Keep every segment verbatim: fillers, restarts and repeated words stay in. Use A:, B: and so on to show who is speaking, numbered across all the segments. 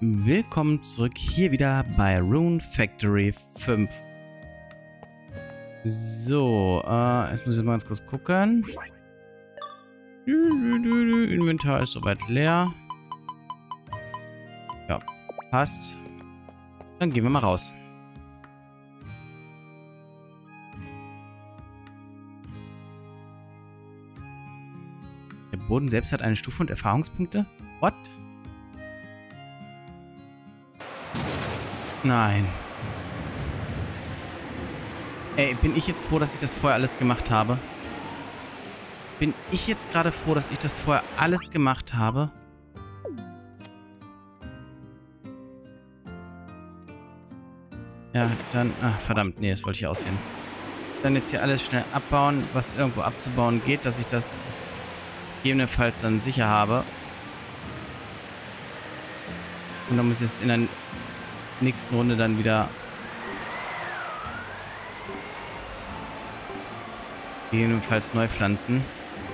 A: Willkommen zurück hier wieder bei Rune Factory fünf. So, äh, jetzt muss ich mal ganz kurz gucken. Inventar ist soweit leer. Ja, passt. Dann gehen wir mal raus. Der Boden selbst hat eine Stufe und Erfahrungspunkte? What? Nein. Ey, bin ich jetzt froh, dass ich das vorher alles gemacht habe? Bin ich jetzt gerade froh, dass ich das vorher alles gemacht habe? Ja, dann... Ach, verdammt. Nee, das wollte ich aussehen. Dann jetzt hier alles schnell abbauen, was irgendwo abzubauen geht, dass ich das gegebenenfalls dann sicher habe. Und dann muss ich es in der nächsten Runde dann wieder gegebenenfalls neu pflanzen.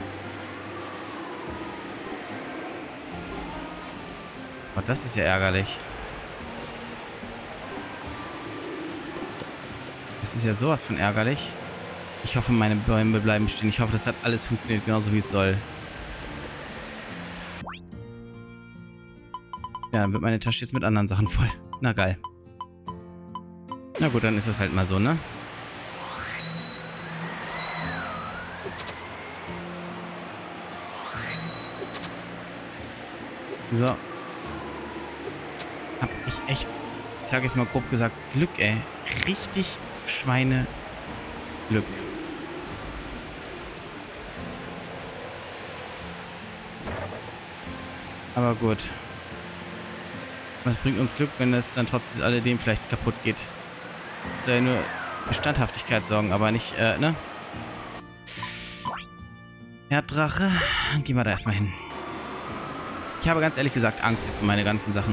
A: Oh, das ist ja ärgerlich. Das ist ja sowas von ärgerlich. Ich hoffe, meine Bäume bleiben stehen. Ich hoffe, das hat alles funktioniert genauso, wie es soll. Ja, dann wird meine Tasche jetzt mit anderen Sachen voll. Na geil. Na gut, dann ist das halt mal so, ne? So. Hab ich echt, ich sage jetzt mal grob gesagt, Glück, ey. Richtig Schweine Glück. Aber gut. Was bringt uns Glück, wenn es dann trotz alledem vielleicht kaputt geht? Das soll ja nur für Standhaftigkeit sorgen, aber nicht, äh, ne? Erddrache. Gehen wir da erstmal hin. Ich habe ganz ehrlich gesagt Angst jetzt um meine ganzen Sachen.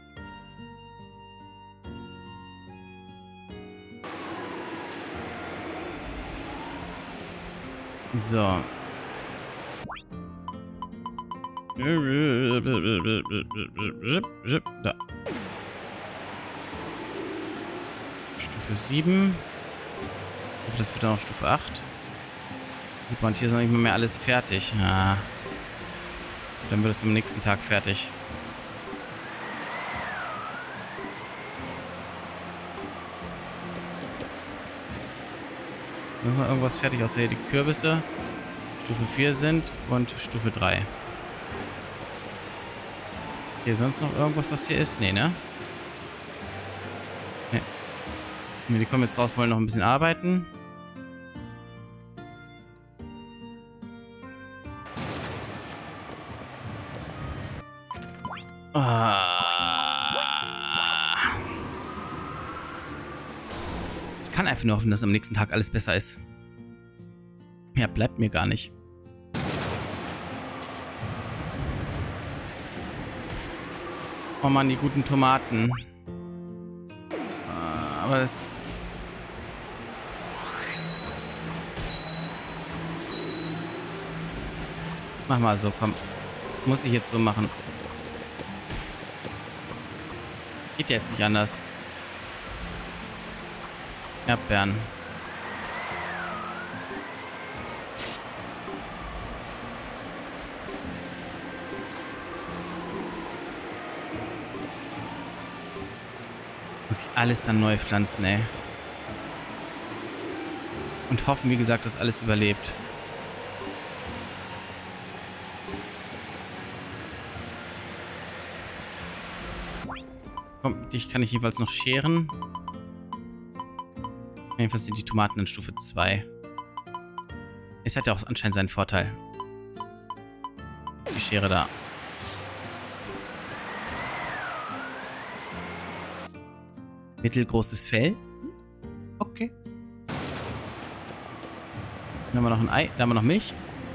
A: So. Da. Stufe sieben. Ich hoffe, das wird dann auch Stufe acht. Super, und hier ist noch nicht mal mehr alles fertig. Ah. Dann wird es am nächsten Tag fertig. Ist noch irgendwas fertig, außer hier die Kürbisse. Stufe vier sind und Stufe drei. Hier sonst noch irgendwas, was hier ist? Nee, ne? Nee. Die kommen jetzt raus, wollen noch ein bisschen arbeiten. Ich kann einfach nur hoffen, dass am nächsten Tag alles besser ist. Mehr bleibt mir gar nicht. Oh Mann, die guten Tomaten. Aber das... Mach mal so, komm. Muss ich jetzt so machen. Geht jetzt nicht anders. Erdbeeren. Muss ich alles dann neu pflanzen, ey. Und hoffen, wie gesagt, dass alles überlebt. Komm, dich kann ich jeweils noch scheren. Jedenfalls sind die Tomaten in Stufe zwei. Es hat ja auch anscheinend seinen Vorteil. Ist die Schere da. Mittelgroßes Fell. Okay. Dann haben wir noch ein Ei. Da haben wir noch Milch.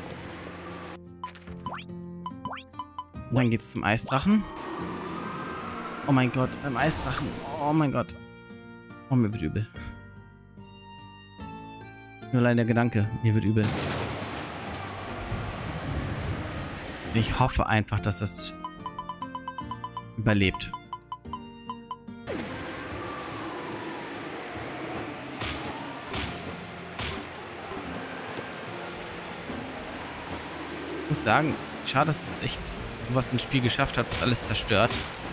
A: Und dann geht es zum Eisdrachen. Oh mein Gott, beim Eisdrachen. Oh mein Gott. Oh, mir wird übel. Nur allein der Gedanke, mir wird übel. Ich hoffe einfach, dass das überlebt. muss sagen, schade, dass es echt sowas ins Spiel geschafft hat, was alles zerstört.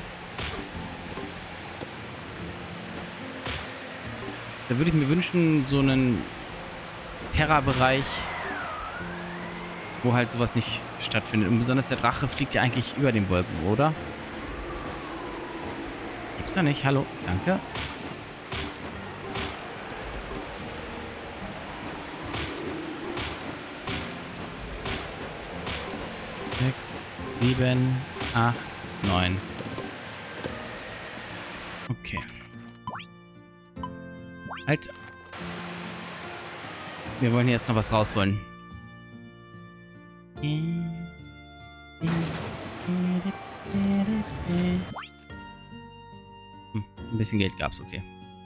A: Da würde ich mir wünschen, so einen Terra-Bereich, wo halt sowas nicht stattfindet. Und besonders der Drache fliegt ja eigentlich über den Wolken, oder? Gibt's doch nicht. Hallo. Danke. Sechs, sieben, acht, neun. Okay. Halt. Wir wollen hier erst noch was rausholen. Hm, ein bisschen Geld gab's, okay.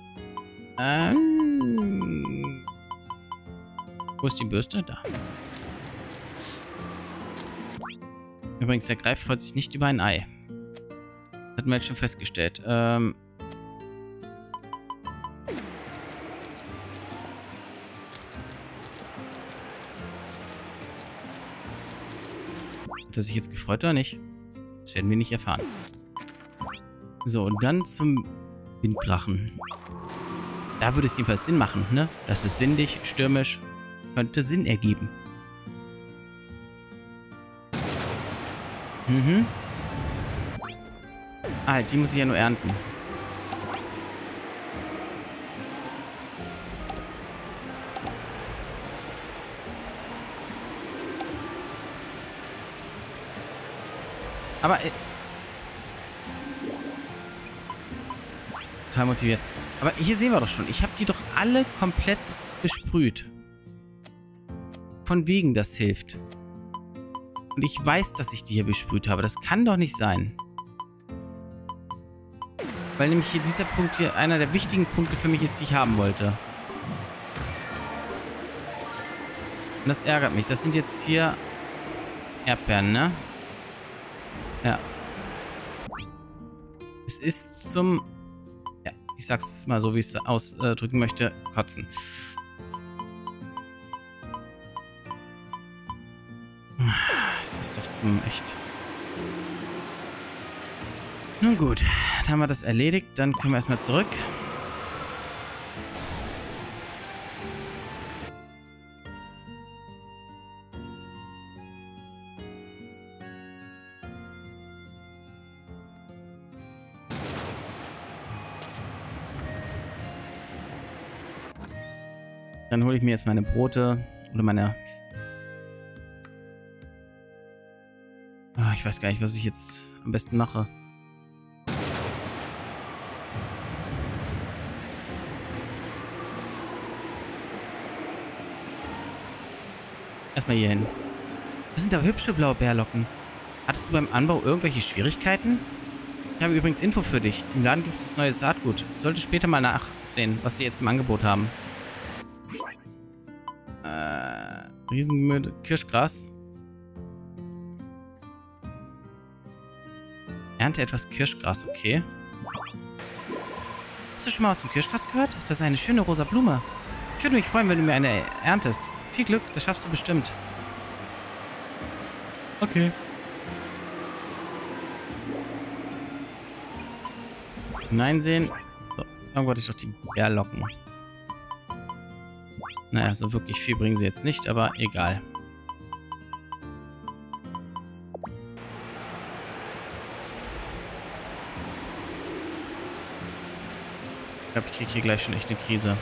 A: Ähm, wo ist die Bürste? Da. Übrigens, der Greif freut sich nicht über ein Ei. Das hatten wir jetzt schon festgestellt. Ähm... Hat er sich jetzt gefreut oder nicht? Das werden wir nicht erfahren. So, und dann zum Winddrachen. Da würde es jedenfalls Sinn machen, ne? Das ist windig, stürmisch. Könnte Sinn ergeben. Mhm. Ah, die muss ich ja nur ernten. Aber... Äh, total motiviert. Aber hier sehen wir doch schon. Ich habe die doch alle komplett besprüht. Von wegen, das hilft. Und ich weiß, dass ich die hier besprüht habe. Das kann doch nicht sein. Weil nämlich hier dieser Punkt hier einer der wichtigen Punkte für mich ist, die ich haben wollte. Und das ärgert mich. Das sind jetzt hier Erdbeeren, ne? Ja. Es ist zum... Ja, ich sag's mal so, wie ich es ausdrücken möchte. Kotzen. Es ist doch zum echt... Nun gut, dann haben wir das erledigt. Dann können wir erstmal zurück. Dann hole ich mir jetzt meine Brote oder meine... Oh, ich weiß gar nicht, was ich jetzt am besten mache. Erstmal hier hin. Das sind aber hübsche blaue Bärlocken. Hattest du beim Anbau irgendwelche Schwierigkeiten? Ich habe übrigens Info für dich. Im Laden gibt es das neue Saatgut. Sollte später mal nachsehen, was sie jetzt im Angebot haben. Äh, Riesengemüse, Kirschgras. Ernte etwas Kirschgras, okay. Hast du schon mal was vom Kirschgras gehört? Das ist eine schöne rosa Blume. Ich würde mich freuen, wenn du mir eine erntest. Viel Glück, das schaffst du bestimmt. Okay. Hineinsehen. So, irgendwo hatte ich doch die Bärlocken. Naja, so wirklich viel bringen sie jetzt nicht, aber egal. Ich glaube, ich kriege hier gleich schon echt eine Krise.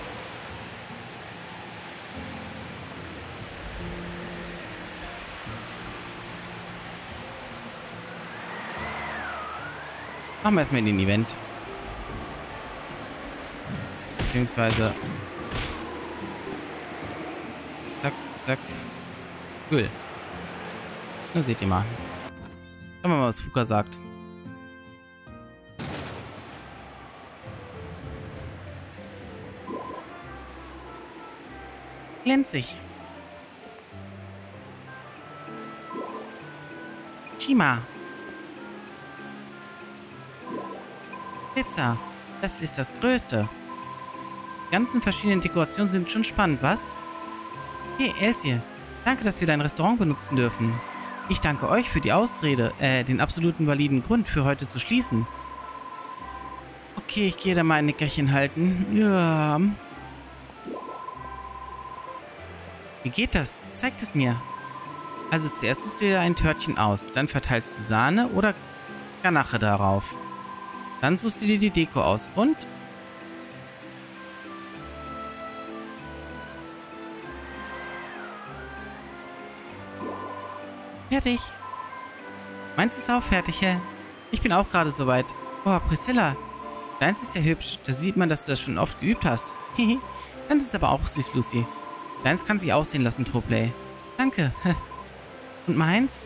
A: Machen wir erstmal in den Event. Beziehungsweise... Zack, zack. Cool. Na, seht ihr mal. Schauen wir mal, was Fuka sagt. Glänzig. Shima. Pizza. Das ist das Größte. Die ganzen verschiedenen Dekorationen sind schon spannend, was? Hey, Elsie. Danke, dass wir dein Restaurant benutzen dürfen. Ich danke euch für die Ausrede, äh, den absoluten validen Grund für heute zu schließen. Okay, ich gehe da mal ein Nickerchen halten. Ja. Wie geht das? Zeigt es mir. Also zuerst suchst du dir ein Törtchen aus, dann verteilst du Sahne oder Ganache darauf. Dann suchst du dir die Deko aus und... Fertig. Meins ist auch fertig, hä? Ich bin auch gerade soweit. Oh, Priscilla. Deins ist ja hübsch. Da sieht man, dass du das schon oft geübt hast. Hihi. Deins ist aber auch süß, Lucy. Deins kann sich aussehen lassen, Troplay. Danke. Und meins?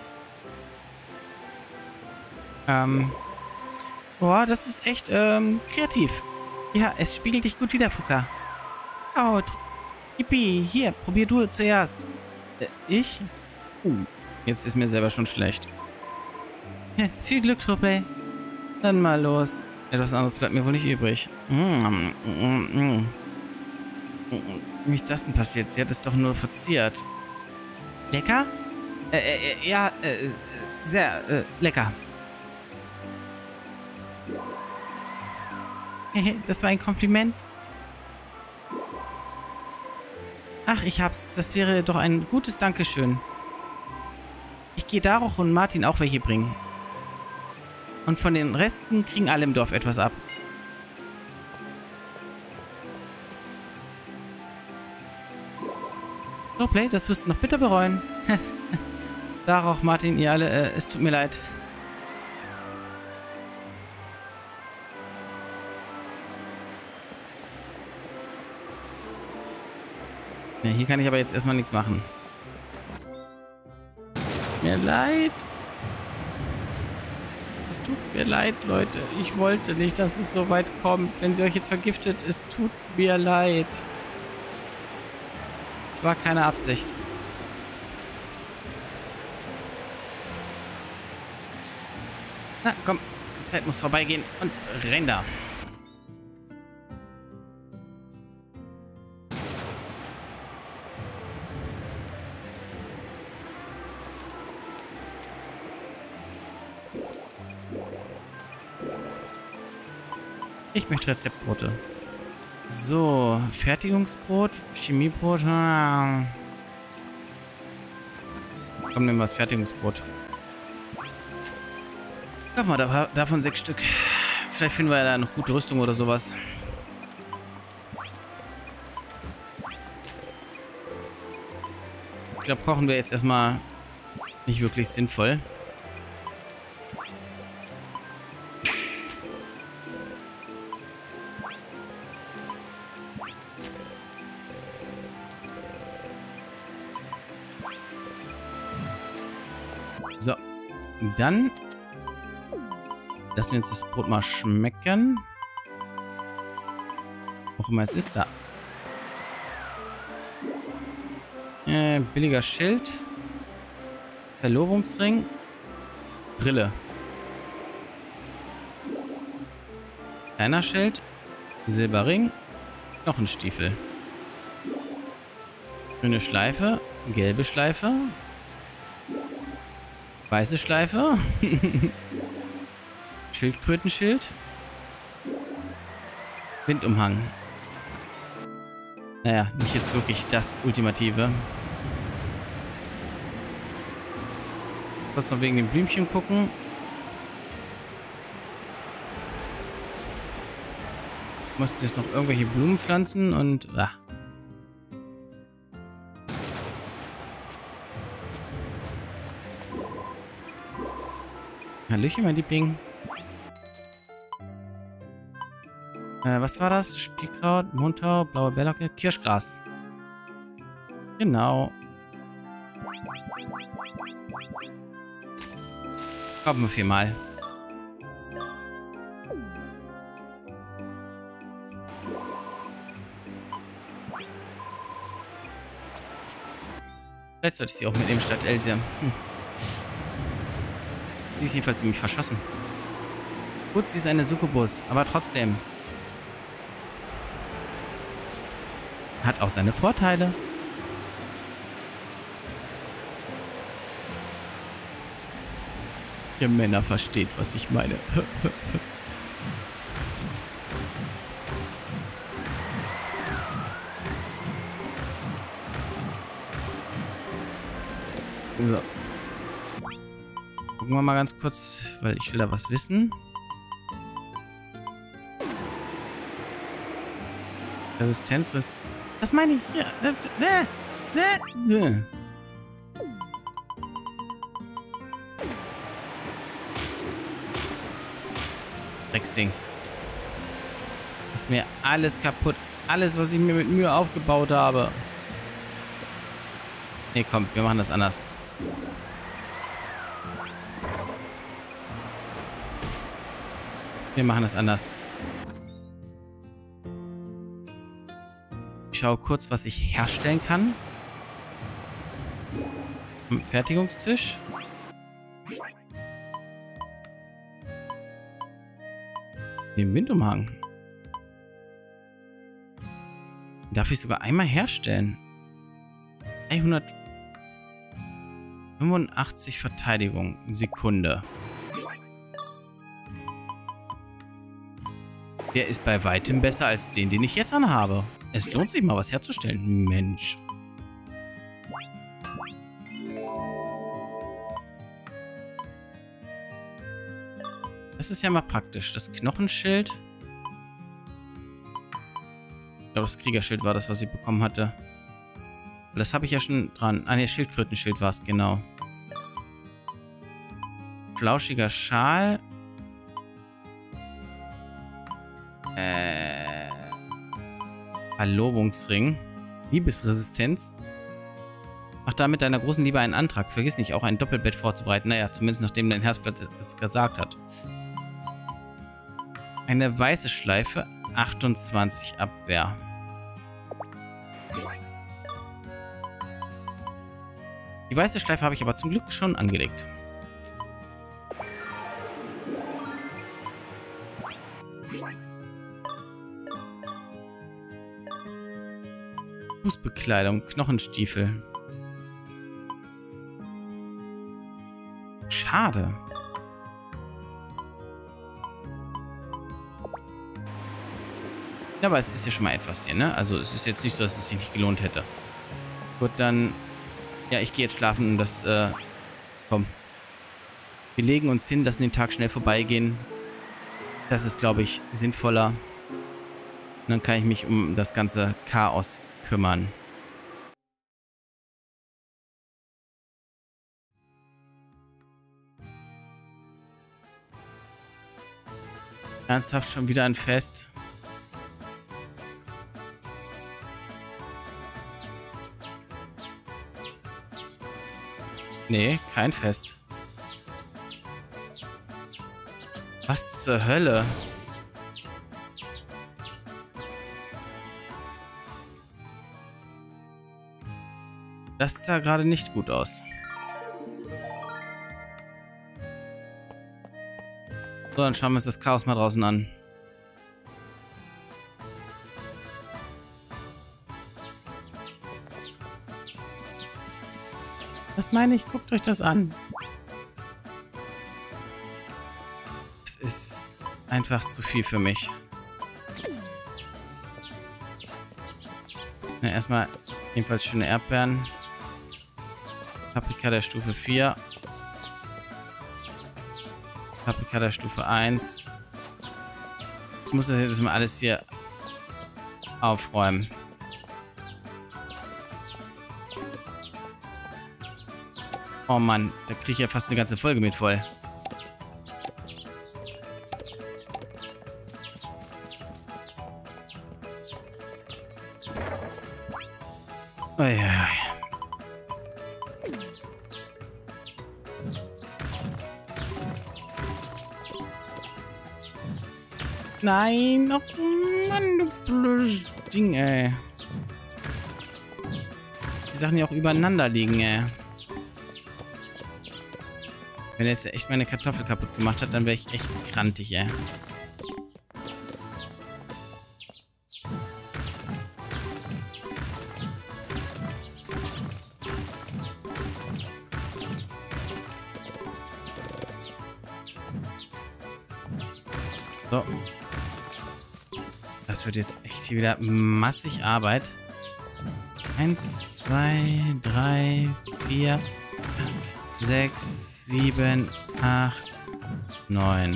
A: Ähm. Boah, das ist echt, ähm, kreativ. Ja, es spiegelt dich gut wider, Fuka. Oh, Yippie. Hier, probier du zuerst. Äh, ich? Uh. Jetzt ist mir selber schon schlecht. Ja, viel Glück, Troplay. Dann mal los. Etwas anderes bleibt mir wohl nicht übrig. Mm, mm, mm. Wie ist das denn passiert? Sie hat es doch nur verziert. Lecker? Äh, äh, ja, äh, sehr, äh, lecker. Das war ein Kompliment. Ach, ich hab's. Das wäre doch ein gutes Dankeschön. Ich gehe Daroch und Martin auch welche bringen. Und von den Resten kriegen alle im Dorf etwas ab. So, Play, das wirst du noch bitter bereuen. Daroch, Martin, ihr alle, äh, es tut mir leid. Ja, hier kann ich aber jetzt erstmal nichts machen. Mir leid. Es tut mir leid, Leute. Ich wollte nicht, dass es so weit kommt. Wenn sie euch jetzt vergiftet, es tut mir leid. Es war keine Absicht. Na, komm. Die Zeit muss vorbeigehen. Und renn da. Ich möchte Rezeptbrote. So, Fertigungsbrot, Chemiebrot. Ah. Komm, nehmen wir das Fertigungsbrot. Kaufen wir da, davon sechs Stück. Vielleicht finden wir ja da noch gute Rüstung oder sowas. Ich glaube, kochen wir jetzt erstmal nicht wirklich sinnvoll. So, dann lassen wir uns das Brot mal schmecken. Wo auch immer es ist, da. Äh, billiger Schild. Verlobungsring. Brille. Kleiner Schild. Silberring. Knochenstiefel. Grüne Schleife. Gelbe Schleife. Weiße Schleife. Schildkrötenschild. Windumhang. Naja, nicht jetzt wirklich das Ultimative. Ich muss noch wegen den Blümchen gucken. Ich muss jetzt noch irgendwelche Blumen pflanzen und... Ah. Hallöchen, mein Liebling. Äh, was war das? Spielkraut, Mondtau, blaue Bärlauke, Kirschgras. Genau. Kaufen wir viermal. Vielleicht sollte ich sie auch mitnehmen statt Elsia. Hm. Sie ist jedenfalls ziemlich verschossen. Gut, sie ist eine Succubus, aber trotzdem. Hat auch seine Vorteile. Ihr Männer versteht, was ich meine. So. Gucken wir mal ganz kurz, weil ich will da was wissen. Resistenz. Was meine ich hier? Ne, ne, ne. Drecksding. Ist mir alles kaputt. Alles, was ich mir mit Mühe aufgebaut habe. Nee, komm, wir machen das anders. Wir machen das anders. Ich schaue kurz, was ich herstellen kann. Am Fertigungstisch. Den Windumhang. Den darf ich sogar einmal herstellen. dreihundertfünfundachtzig Verteidigung. Sekunde. Der ist bei weitem besser als den, den ich jetzt anhabe. Es lohnt sich mal, was herzustellen. Mensch. Das ist ja mal praktisch. Das Knochenschild. Ich glaube, das Kriegerschild war das, was ich bekommen hatte. Das habe ich ja schon dran. Ah, ne, Schildkrötenschild war es, genau. Flauschiger Schal. Äh. Verlobungsring. Liebesresistenz. Mach da mit deiner großen Liebe einen Antrag. Vergiss nicht, auch ein Doppelbett vorzubereiten. Naja, zumindest nachdem dein Herzblatt es gesagt hat. Eine weiße Schleife. achtundzwanzig Abwehr. Die weiße Schleife habe ich aber zum Glück schon angelegt. Fußbekleidung, Knochenstiefel. Schade. Ja, aber es ist ja schon mal etwas hier, ne? Also es ist jetzt nicht so, dass es sich nicht gelohnt hätte. Gut, dann... Ja, ich gehe jetzt schlafen und das... Äh, komm. Wir legen uns hin, lassen den Tag schnell vorbeigehen. Das ist, glaube ich, sinnvoller. Und dann kann ich mich um das ganze Chaos kümmern. Ernsthaft schon wieder ein Fest? Nee, kein Fest. Was zur Hölle? Das sah gerade nicht gut aus. So, dann schauen wir uns das Chaos mal draußen an. Was meine ich? Guckt euch das an. Es ist einfach zu viel für mich. Na, erstmal jedenfalls schöne Erdbeeren. Paprika der Stufe vier. Paprika der Stufe eins. Ich muss das jetzt mal alles hier aufräumen. Oh Mann, da kriege ich ja fast eine ganze Folge mit voll. Uiuiui. Nein, oh Mann, du blödes Ding, ey. Die Sachen ja auch übereinander liegen, ey. Wenn er jetzt echt meine Kartoffel kaputt gemacht hat, dann wäre ich echt krantig, ey. So. Das wird jetzt echt hier wieder massig Arbeit. Eins, zwei, drei, vier, fünf, sechs, sieben, acht, neun.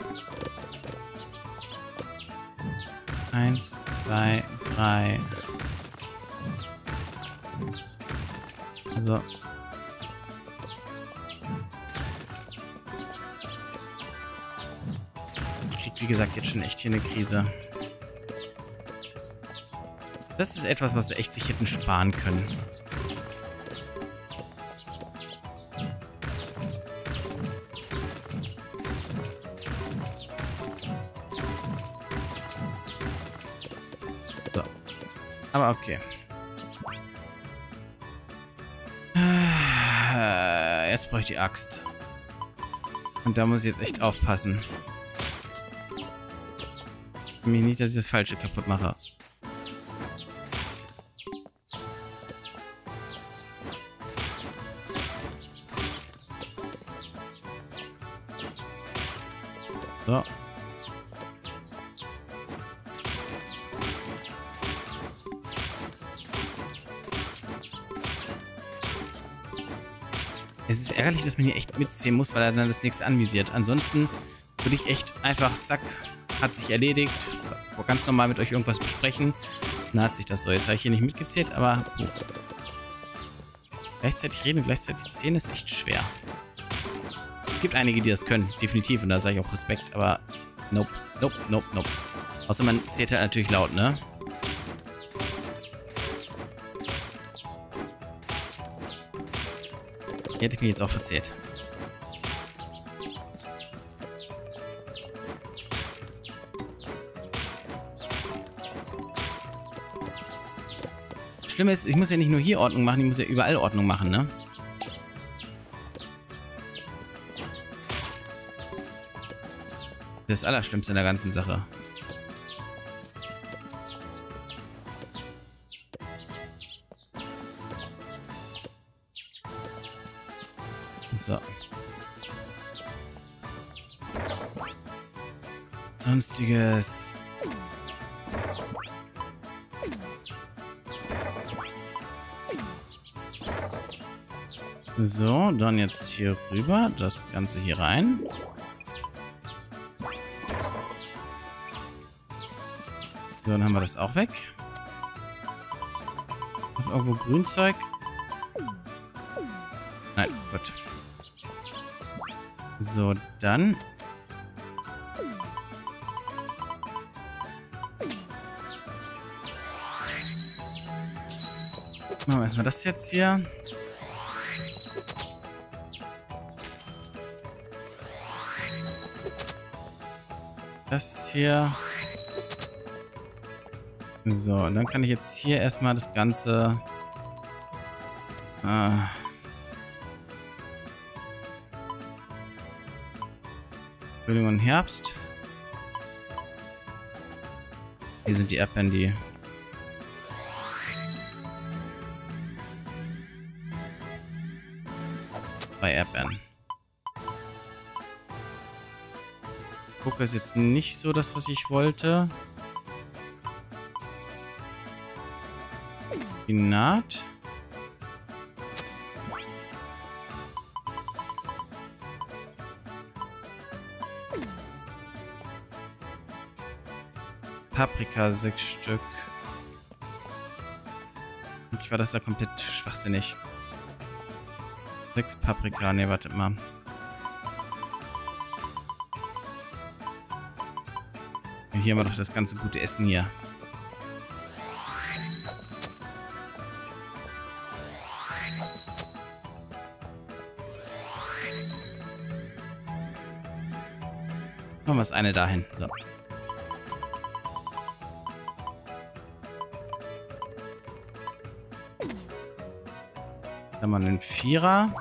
A: Eins, zwei, drei. So. Ich krieg, wie gesagt, jetzt schon echt hier eine Krise. Das ist etwas, was sie echt sich hätten sparen können. So. Aber okay. Jetzt brauche ich die Axt. Und da muss ich jetzt echt aufpassen. Mich nicht, dass ich das Falsche kaputt mache. So. Es ist ärgerlich, dass man hier echt mitziehen muss, weil er dann das nächste anvisiert. Ansonsten würde ich echt einfach, zack, hat sich erledigt. Ganz normal mit euch irgendwas besprechen. Dann hat sich das so. Jetzt habe ich hier nicht mitgezählt, aber oh. Gleichzeitig reden und gleichzeitig zählen ist echt schwer. Es gibt einige, die das können, definitiv. Und da sage ich auch Respekt, aber nope, nope, nope, nope. Außer man zählt halt natürlich laut, ne? Hier hätte ich mich jetzt auch verzählt. Das Schlimme ist, ich muss ja nicht nur hier Ordnung machen, ich muss ja überall Ordnung machen, ne? Das ist das Allerschlimmste in der ganzen Sache. So. Sonstiges. So, dann jetzt hier rüber. Das Ganze hier rein. So, dann haben wir das auch weg. Noch irgendwo Grünzeug? Nein, gut. So, dann. Machen wir erstmal das jetzt hier. Das hier. So, und dann kann ich jetzt hier erstmal das Ganze. Äh, Frühling und Herbst. Hier sind die Erdbeeren, die. Bei Erdbeeren. Guck, ist jetzt nicht so das, was ich wollte. Spinat. Paprika, sechs Stück. Ich war das da komplett schwachsinnig. Sechs Paprika, ne, wartet mal. Hier haben wir doch das ganze gute Essen hier. Machen wir das eine dahin. So. Dann mal einen Vierer.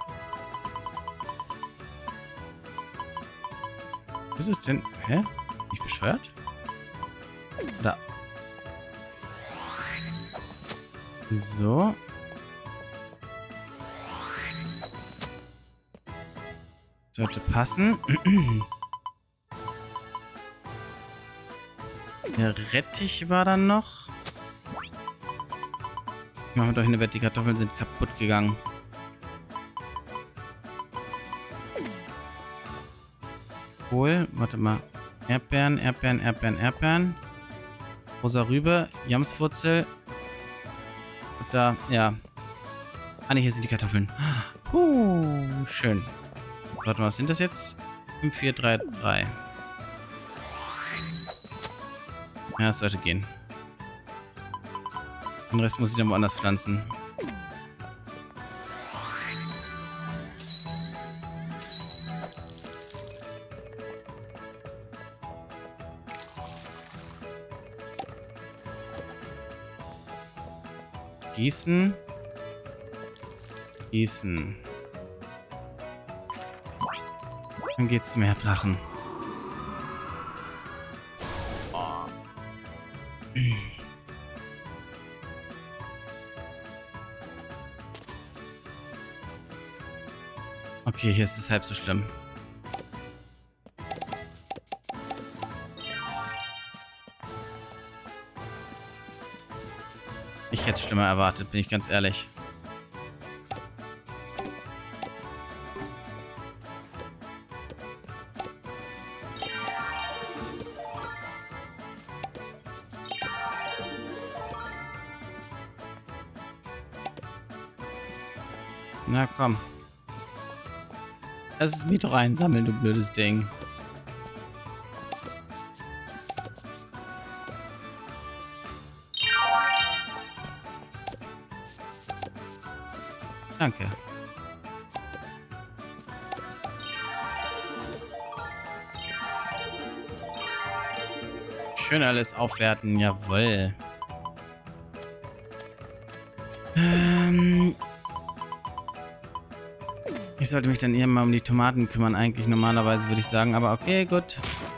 A: Was ist denn? Hä? Bin ich bescheuert? Da. So. Sollte passen. Der Rettich war dann noch. Machen wir doch eine Wette, die Kartoffeln sind kaputt gegangen. Kohl, warte mal. Erdbeeren, Erdbeeren, Erdbeeren, Erdbeeren. Rosa Rübe, Jamswurzel. Und da, ja. Ah ne, hier sind die Kartoffeln. Puh, schön. Warte mal, was sind das jetzt? fünf, vier, drei, drei. Ja, das sollte gehen. Den Rest muss ich dann woanders pflanzen. Gießen. Gießen. Dann geht's zum Erddrachen. Oh. Okay, hier ist es halb so schlimm. Ich hätte es schlimmer erwartet, bin ich ganz ehrlich. Na komm. Lass es mich doch einsammeln, du blödes Ding. Danke. Schön alles aufwerten, jawohl. Ähm... Ich sollte mich dann eher mal um die Tomaten kümmern, eigentlich normalerweise würde ich sagen, aber okay, gut.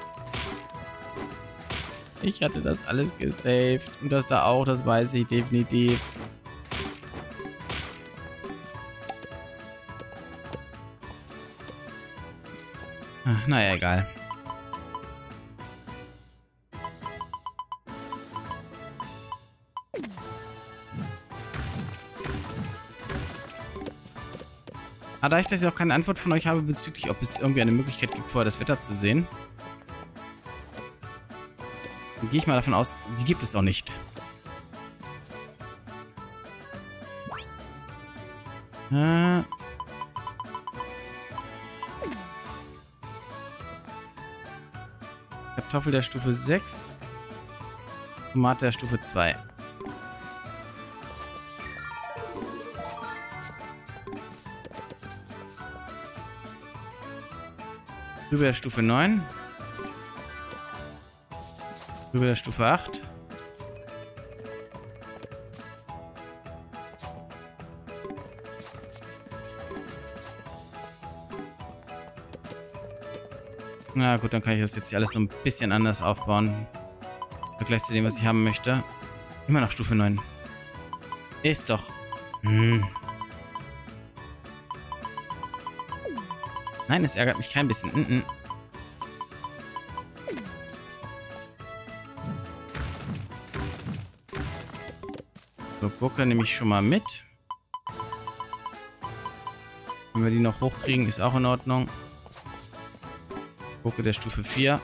A: Ich hatte das alles gesaved und das da auch, das weiß ich definitiv. Ach, naja, egal. Aber da ich das ja auch keine Antwort von euch habe bezüglich, ob es irgendwie eine Möglichkeit gibt, vorher das Wetter zu sehen, dann gehe ich mal davon aus, die gibt es auch nicht. Äh... Kartoffel der Stufe sechs. Tomate der Stufe zwei. Rübe der Stufe neun. Rübe der Stufe acht. Na gut, dann kann ich das jetzt hier alles so ein bisschen anders aufbauen. Im Vergleich zu dem, was ich haben möchte. Immer noch Stufe neun. Ist doch... Hm. Nein, es ärgert mich kein bisschen. Mm -mm. So, Gurke nehme ich schon mal mit. Wenn wir die noch hochkriegen, ist auch in Ordnung. Gurke der Stufe vier.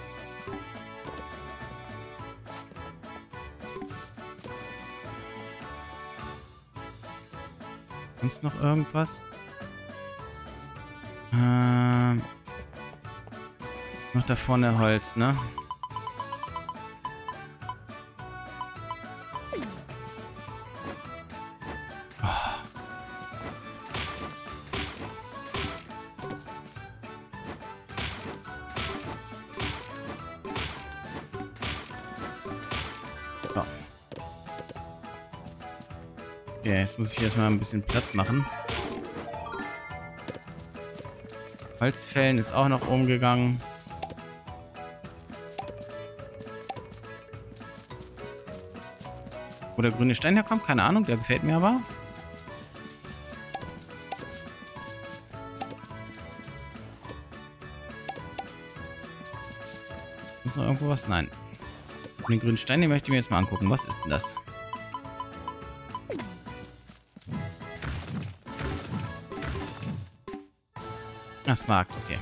A: Sonst noch irgendwas? Ähm, noch da vorne Holz, ne? Oh. So. Okay, jetzt muss ich erstmal ein bisschen Platz machen. Holzfällen ist auch noch umgegangen. Wo der grüne Stein herkommt, keine Ahnung, der gefällt mir aber. Ist noch irgendwo was? Nein. Und den grünen Stein, den möchte ich mir jetzt mal angucken. Was ist denn das? Das Markt, okay.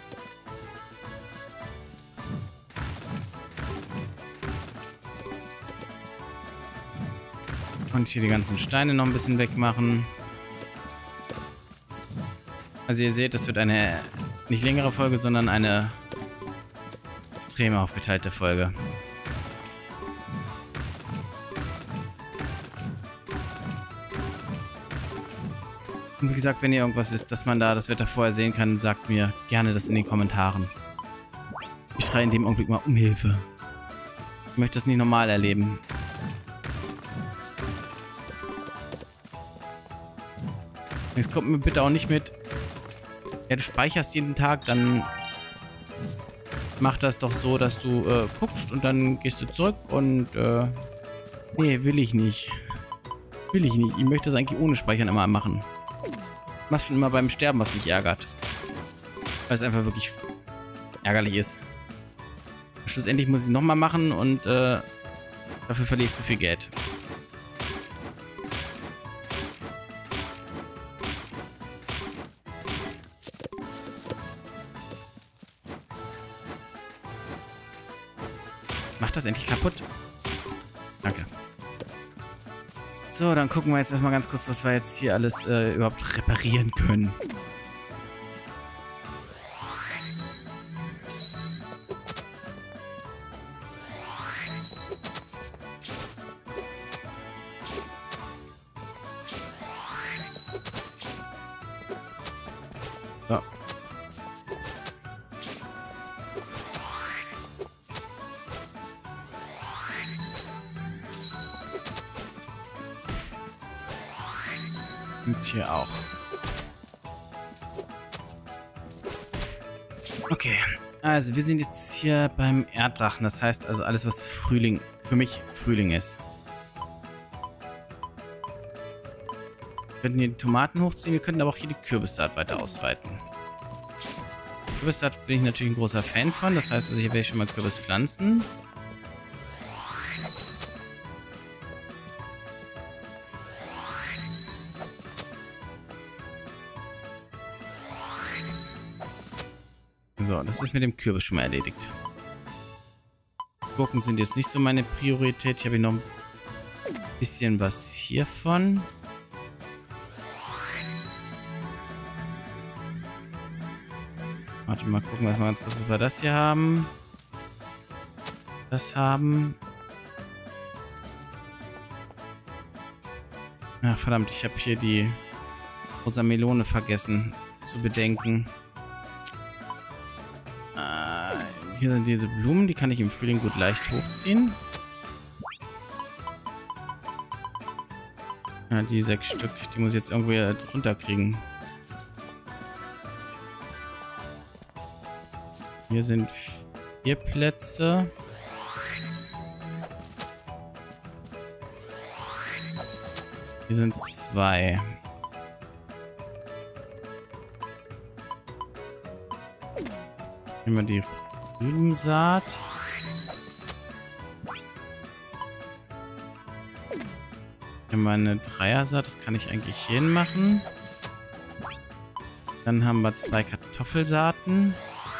A: Und hier die ganzen Steine noch ein bisschen wegmachen. Also ihr seht, das wird eine nicht längere Folge, sondern eine extrem aufgeteilte Folge. Und wie gesagt, wenn ihr irgendwas wisst, dass man da das Wetter vorher sehen kann, sagt mir gerne das in den Kommentaren. Ich schreie in dem Augenblick mal um Hilfe. Ich möchte das nicht normal erleben. Jetzt kommt mir bitte auch nicht mit, ja, du speicherst jeden Tag, dann mach das doch so, dass du äh, guckst und dann gehst du zurück und äh, nee, will ich nicht. Will ich nicht. Ich möchte das eigentlich ohne Speichern immer machen. Ich mach's schon immer beim Sterben, was mich ärgert. Weil es einfach wirklich ärgerlich ist. Schlussendlich muss ich es nochmal machen und äh, dafür verliere ich zu viel Geld. Macht das endlich kaputt? Danke. So, dann gucken wir jetzt erstmal ganz kurz, was wir jetzt hier alles äh, überhaupt reparieren können. So. Und hier auch. Okay, also wir sind jetzt hier beim Erddrachen. Das heißt also alles, was Frühling, für mich Frühling ist. Wir könnten hier die Tomaten hochziehen, wir könnten aber auch hier die Kürbissaat weiter ausweiten. Kürbissaat bin ich natürlich ein großer Fan von. Das heißt also, hier werde ich schon mal Kürbis pflanzen. So, das ist mit dem Kürbis schon mal erledigt. Gurken sind jetzt nicht so meine Priorität. Ich habe hier noch ein bisschen was hiervon. Warte mal gucken, was mal ganz kurz, was wir das hier haben. Das haben. Ach verdammt, ich habe hier die rosa Melone vergessen zu bedenken. Hier sind diese Blumen, die kann ich im Frühling gut leicht hochziehen. Ja, die sechs Stück, die muss ich jetzt irgendwo hier drunter kriegen. Hier sind vier Plätze. Hier sind zwei. Nehmen wir die Rübensaat. Hier haben wir eine Dreiersaat, das kann ich eigentlich hier hin machen. Dann haben wir zwei Kartoffelsaaten.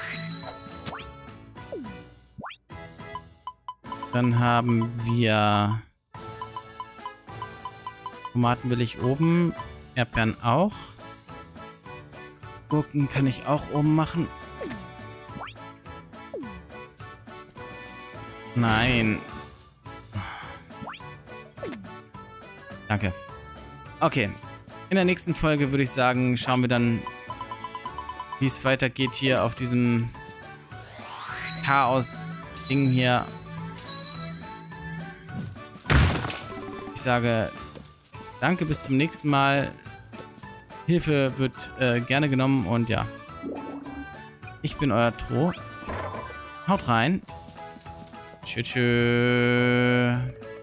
A: Dann haben wir Tomaten will ich oben, Erdbeeren auch. Gurken kann ich auch oben machen. Nein. Danke. Okay. In der nächsten Folge würde ich sagen, schauen wir dann, wie es weitergeht hier auf diesem Chaos-Ding hier. Ich sage danke, bis zum nächsten Mal. Hilfe wird äh, gerne genommen und ja. Ich bin euer Tro. Haut rein. Tschüss. Tschüss.